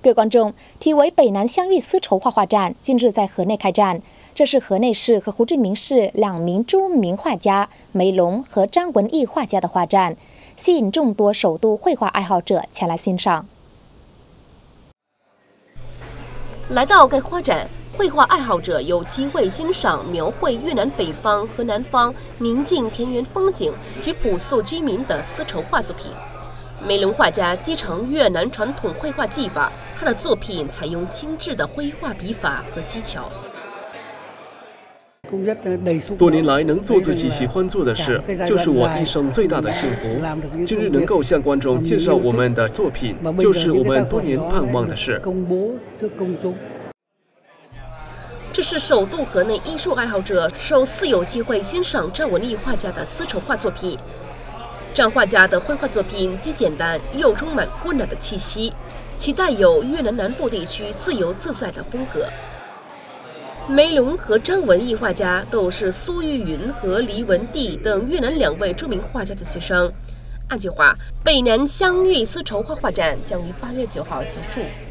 各位观众，题为“北南相遇丝绸画画展”近日在河内开展。这是河内市和胡志明市两名著名画家梅龙和张文义画家的画展，吸引众多首都绘画爱好者前来欣赏。 来到该画展，绘画爱好者有机会欣赏描绘越南北方和南方宁静田园风景及朴素居民的丝绸画作品。梅龙画家继承越南传统绘画技法，他的作品采用精致的绘画笔法和技巧。 多年来能做自己喜欢做的事，就是我一生最大的幸福。今日能够向观众介绍我们的作品，就是我们多年盼望的事。 这是首都河内艺术爱好者首次有机会欣赏张文义画家的丝绸画作品。张画家的绘画作品既简单又充满温暖的气息，其带有越南南部地区自由自在的风格。梅龙和张文义画家都是苏玉云和黎文帝等越南两位著名画家的学生。按计划，北南相遇丝绸画画展将于8月9号结束。